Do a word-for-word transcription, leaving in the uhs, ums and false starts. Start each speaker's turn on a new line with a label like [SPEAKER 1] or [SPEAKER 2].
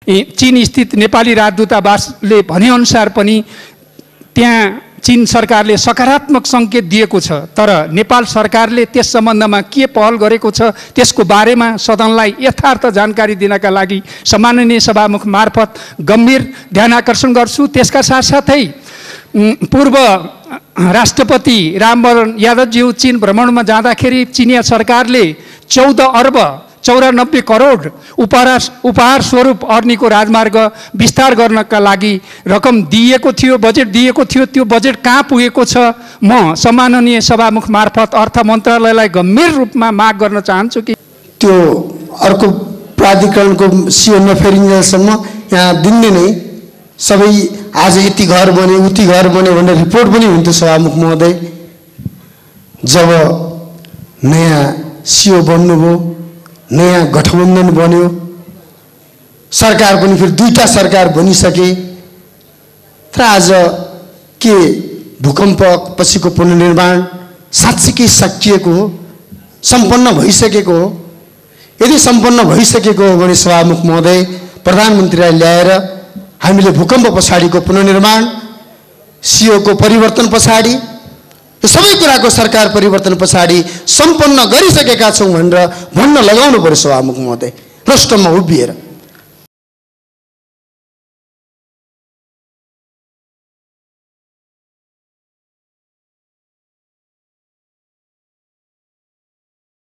[SPEAKER 1] चीन स्थित नेपाली राजदूतावासले भनेअनुसार पनि त्यहाँ चीन सरकारले सकारात्मक सङ्केत दिएको छ, तर नेपाल सरकारले त्यस सम्बन्धमा के पहल गरेको छ त्यसको बारेमा सदनलाई यथार्थ जानकारी दिनका लागि सम्माननीय सभामुख मार्फत गम्भीर ध्यानआकर्षण गर्छु। त्यसका साथसाथै पूर्व राष्ट्रपति रामवरण यादवज्यू चीन भ्रमणमा जाँदाखेरि चिनिया सरकारले चौध अर्ब चौरानब्बे करोड उपहार उपहार स्वरूप अर्नीको राजमार्ग विस्तार गर्नका लागि रकम दिएको थियो, बजेट दिएको थियो। त्यो बजेट कहाँ पुगेको छ? म सम्माननीय सभामुख मार्फत अर्थ मन्त्रालयलाई गम्भीर रूपमा माग गर्न चाहन्छु कि
[SPEAKER 2] त्यो अर्को प्राधिकरणको सिओ नफेरिन्जेलसम्म यहाँ दिनदिनै सबै आज यति घर बने उति घर बने भनेर रिपोर्ट पनि हुन्थ्यो सभामुख महोदय। जब नयाँ सिओ बन्नुभयो, नयाँ गठबन्धन बन्यो, सरकार पनि फेरि दुईटा सरकार बनिसके, तर आज के भूकम्प पछिको पुनर्निर्माण साँच्चीकै सकिएको हो, सम्पन्न भइसकेको हो? यदि सम्पन्न भइसकेको हो भने सभामुख महोदय प्रधानमन्त्रीलाई ल्याएर हामीले भूकम्प पछाडिको पुनर्निर्माण, सिओको परिवर्तन पछाडि, यो सबै कुराको सरकार परिवर्तन पछाडि सम्पन्न गरिसकेका छौँ भनेर भन्न लगाउनु पर्यो सभामुख महोदय, प्रश्नमा उभिएर।